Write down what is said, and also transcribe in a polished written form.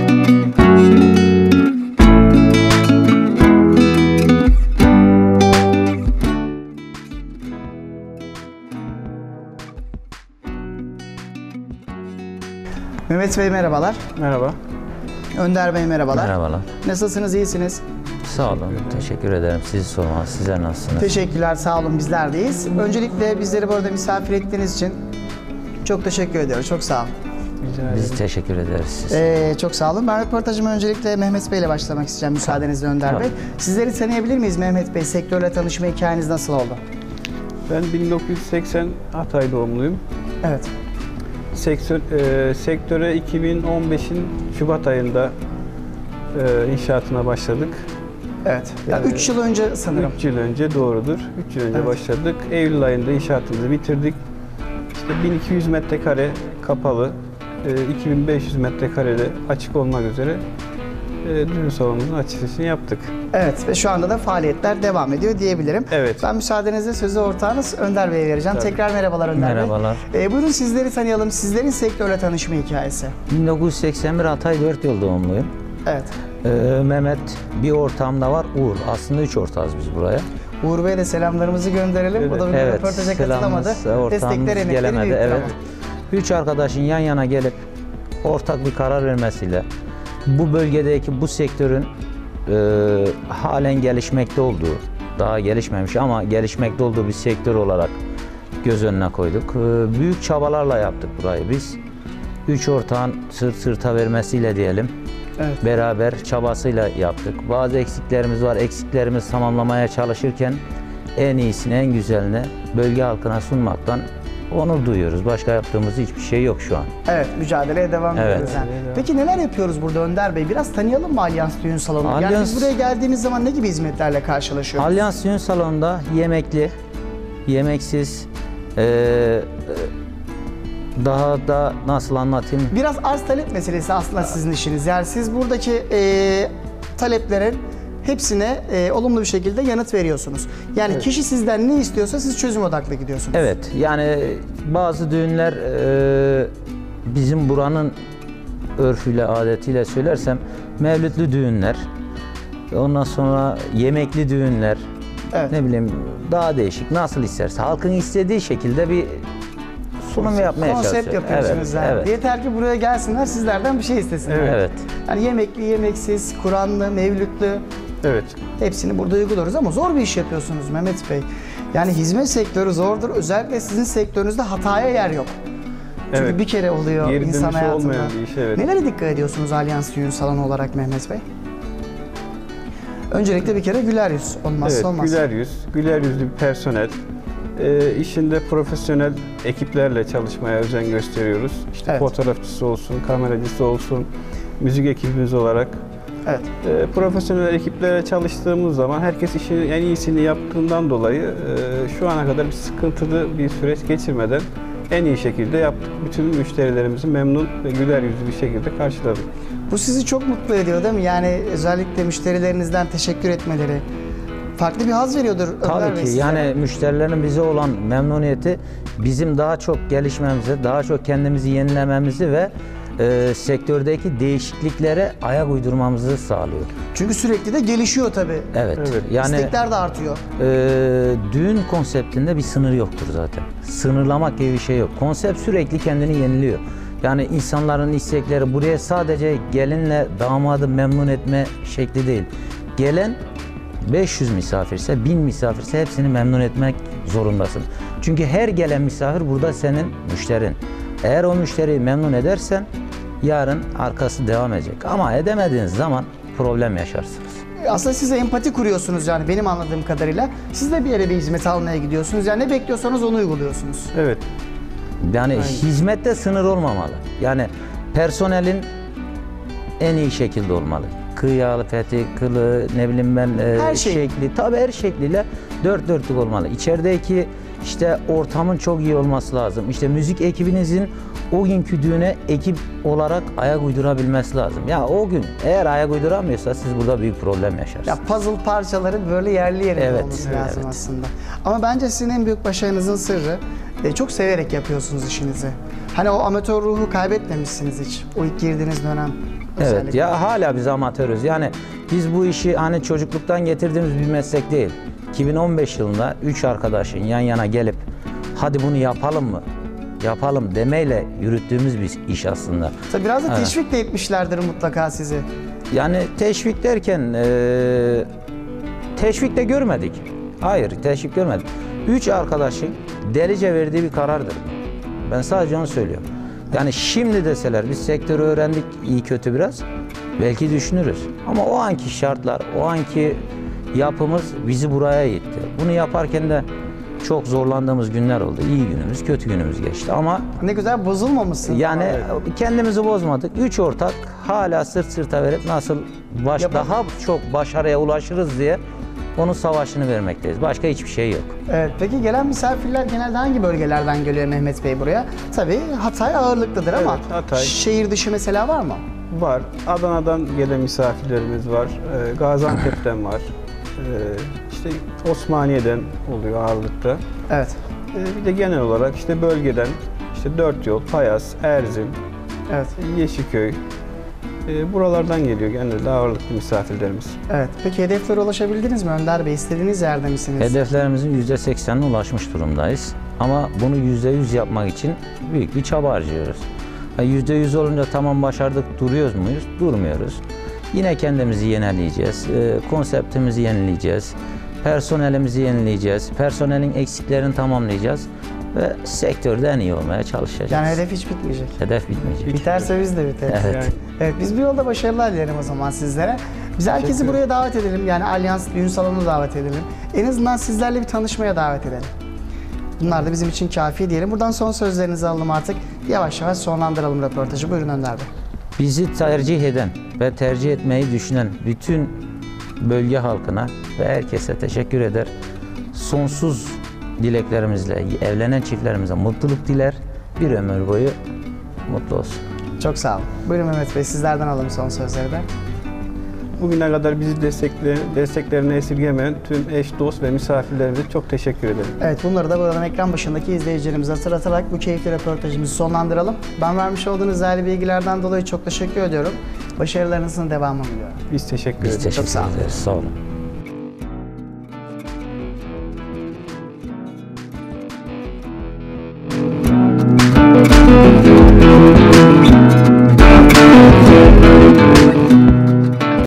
Mehmet Bey merhabalar. Merhaba. Önder Bey merhabalar. Merhabalar. Nasılsınız, iyisiniz? Sağ olun, teşekkür ederim. Sizi sormalı. Sizler nasılsınız? Teşekkürler, sağ olun, bizler deyiz. Öncelikle bizleri burada misafir ettiğiniz için çok teşekkür ediyoruz. Çok sağ olun. Biz teşekkür ederiz. Çok sağ olun. Ben röportajıma öncelikle Mehmet Bey ile başlamak isteyeceğim müsaadenizle Önder Bey. Sizleri tanıyabilir miyiz Mehmet Bey? Sektörle tanışma hikayeniz nasıl oldu? Ben 1980 Hatay doğumluyum. Evet. Sektöre 2015'in Şubat ayında inşaatına başladık. Evet. Ya 3 yıl önce sanırım. 3 yıl önce doğrudur. 3 yıl önce başladık. Eylül ayında inşaatımızı bitirdik. İşte 1200 metrekare kapalı, 2500 metrekarede açık olmak üzere düğün salonumuzun açılışını yaptık. Evet ve şu anda da faaliyetler devam ediyor diyebilirim. Evet. Ben müsaadenizle sözü ortağınız Önder Bey'e vereceğim. Tabii. Tekrar merhabalar Önder Bey. Merhabalar. Buyurun sizleri tanıyalım. Sizlerin sektörle tanışma hikayesi. 1981 Hatay 4 yıl doğumluyum. Evet. Mehmet bir ortağımda var, Uğur. Aslında 3 ortağız biz buraya. Uğur Bey'e de selamlarımızı gönderelim. Evet. O da bir röportaja katılamadı. Destekler, emekleri gelemedi. büyüktür Evet. ama. 3 arkadaşın yan yana gelip ortak bir karar vermesiyle bu bölgedeki bu sektörün halen gelişmekte olduğu, daha gelişmemiş ama gelişmekte olduğu bir sektör olarak göz önüne koyduk. Büyük çabalarla yaptık burayı biz. 3 ortağın sırt sırta vermesiyle diyelim. Evet. Beraber çabasıyla yaptık. Bazı eksiklerimiz var. Eksiklerimizi tamamlamaya çalışırken en iyisini, en güzelini bölge halkına sunmaktan onur duyuyoruz. Başka yaptığımız hiçbir şey yok şu an. Evet, mücadeleye devam Evet. ediyoruz. Yani. Peki neler yapıyoruz burada Önder Bey? Biraz tanıyalım mı Alyans Düğün Salonu'nu? Yani biz buraya geldiğimiz zaman ne gibi hizmetlerle karşılaşıyoruz? Alyans Düğün Salonu'nda yemekli, yemeksiz, daha da nasıl anlatayım? Biraz arz talep meselesi aslında sizin işiniz. Yani siz buradaki taleplerin hepsine olumlu bir şekilde yanıt veriyorsunuz. Yani kişi sizden ne istiyorsa siz çözüm odaklı gidiyorsunuz. Evet, yani bazı düğünler bizim buranın örfüyle, adetiyle söylersem mevlütlü düğünler, ondan sonra yemekli düğünler, Evet. ne bileyim daha değişik, nasıl isterse halkın istediği şekilde bir sunum yapmaya çalışıyoruz. Konsept yapıyorsunuz yani. Evet. Yeter ki buraya gelsinler, sizlerden bir şey istesinler. Evet. Yani yemekli, yemeksiz, Kur'anlı, mevlütlü Evet. hepsini burada uyguluyoruz ama zor bir iş yapıyorsunuz Mehmet Bey. Yani hizmet sektörü zordur. Özellikle sizin sektörünüzde hataya yer yok. Çünkü Evet. bir kere oluyor Geri insan dönüşü hayatında. olmayan bir iş, evet. Nelere dikkat ediyorsunuz Alyans Düğün Salonu olarak Mehmet Bey? Öncelikle bir kere güler yüz olmazsa Evet, olmaz. güler yüzlü bir personel. İşinde profesyonel ekiplerle çalışmaya özen gösteriyoruz. İşte Evet. fotoğrafçısı olsun, kameracısı olsun, müzik ekibimiz olarak. Evet. Profesyonel ekiplerle çalıştığımız zaman herkes işini en iyisini yaptığından dolayı şu ana kadar bir sıkıntılı bir süreç geçirmeden en iyi şekilde yaptık. Bütün müşterilerimizi memnun ve güler yüzlü bir şekilde karşıladık. Bu sizi çok mutlu ediyor değil mi? Yani özellikle müşterilerinizden teşekkür etmeleri farklı bir haz veriyordur Önder Tabii Bey ki size. yani müşterilerin bize olan memnuniyeti bizim daha çok gelişmemizi, daha çok kendimizi yenilememizi ve sektördeki değişikliklere ayak uydurmamızı sağlıyor. Çünkü sürekli de gelişiyor tabii. Evet. Evet. Yani İstekler de artıyor. düğün konseptinde bir sınır yoktur zaten. Sınırlamak gibi bir şey yok. Konsept sürekli kendini yeniliyor. Yani insanların istekleri buraya sadece gelinle damadı memnun etme şekli değil. Gelen 500 misafirse, 1000 misafirse hepsini memnun etmek zorundasın. Çünkü her gelen misafir burada senin müşterin. Eğer o müşteriyi memnun edersen yarın arkası devam edecek. Ama edemediğiniz zaman problem yaşarsınız. Aslında size empati kuruyorsunuz yani benim anladığım kadarıyla. Siz de bir yere bir hizmet almaya gidiyorsunuz. Yani ne bekliyorsanız onu uyguluyorsunuz. Evet. Yani hizmette sınır olmamalı. Yani personelin en iyi şekilde olmalı. Kıyafeti, kılı, ne bileyim ben Her şey. şekli, tabii her şekliyle dört dörtlük olmalı. İçerideki işte ortamın çok iyi olması lazım. İşte müzik ekibinizin o günkü düğüne ekip olarak ayak uydurabilmesi lazım. Ya o gün eğer ayak uyduramıyorsa siz burada büyük problem yaşarsınız. Ya puzzle parçaları böyle yerli yerinde Evet, olması lazım evet. aslında. Ama bence sizin en büyük başarınızın sırrı çok severek yapıyorsunuz işinizi. Hani o amatör ruhu kaybetmemişsiniz hiç. O ilk girdiğiniz dönem. Evet özellikle. ya hala biz amatörüz. Yani biz bu işi hani çocukluktan getirdiğimiz bir meslek değil. 2015 yılında 3 arkadaşın yan yana gelip hadi bunu yapalım mı? Yapalım demeyle yürüttüğümüz bir iş aslında. Tabii biraz da Evet. teşvik de etmişlerdir mutlaka sizi. Yani teşvik derken teşvik de görmedik. Hayır, teşvik görmedik. 3 arkadaşın delice verdiği bir karardır. Ben sadece onu söylüyorum. Yani şimdi deseler biz sektörü öğrendik iyi kötü biraz belki düşünürüz. Ama o anki şartlar, o anki yapımız bizi buraya itti. Bunu yaparken de çok zorlandığımız günler oldu. İyi günümüz, kötü günümüz geçti. Ama Ne güzel bozulmamışsın. yani kendimizi bozmadık. 3 ortak hala sırt sırta verip nasıl daha çok başarıya ulaşırız diye onun savaşını vermekteyiz. Başka hiçbir şey yok. Evet, peki gelen misafirler genelde hangi bölgelerden geliyor Mehmet Bey buraya? Tabii Hatay ağırlıklıdır ama Evet, Hatay. şehir dışı mesela var mı? Var. Adana'dan gelen misafirlerimiz var. Gaziantep'ten var. İşte Osmaniye'den oluyor ağırlıkta. Evet. Bir de genel olarak işte bölgeden işte Dört Yol, Payas, Erzin, Evet. Yeşilköy buralardan geliyor genelde ağırlıklı misafirlerimiz. Evet. Peki hedeflere ulaşabildiniz mi Önder Bey? İstediğiniz yerde misiniz? Hedeflerimizin %80'ine ulaşmış durumdayız. Ama bunu %100 yapmak için büyük bir çaba harcıyoruz. %100 olunca tamam başardık duruyoruz muyuz? Durmuyoruz. Yine kendimizi yenileyeceğiz. Konseptimizi yenileyeceğiz. Personelimizi yenileyeceğiz. Personelin eksiklerini tamamlayacağız. Ve sektörde en iyi olmaya çalışacağız. Yani hedef hiç bitmeyecek. Hedef bitmeyecek. Biterse biz de biteriz. Evet. Yani Evet, biz bu yolda başarılar dilerim o zaman sizlere. Biz herkesi buraya davet edelim. Yani Alyans düğün salonuna davet edelim. En azından sizlerle bir tanışmaya davet edelim. Bunlar da bizim için kafi diyelim. Buradan son sözlerinizi alalım artık. Yavaş yavaş sonlandıralım röportajı. Buyurun Önder Bey. Bizi tercih eden ve tercih etmeyi düşünen bütün bölge halkına ve herkese teşekkür eder. Sonsuz dileklerimizle evlenen çiftlerimize mutluluk diler. Bir ömür boyu mutlu olsun. Çok sağ olun. Buyurun Mehmet Bey, sizlerden alalım son sözleri de. bugüne kadar bizi desteklerini esirgemeyen tüm eş, dost ve misafirlerimize çok teşekkür ederim. Evet, bunları da buradan ekran başındaki izleyicilerimize hatırlatarak bu keyifli röportajımızı sonlandıralım. Ben vermiş olduğunuz değerli bilgilerden dolayı çok teşekkür ediyorum. Başarılarınızın devamını diliyorum. Biz teşekkür Biz ederiz. teşekkür sağ olun. ederiz. Sağ olun.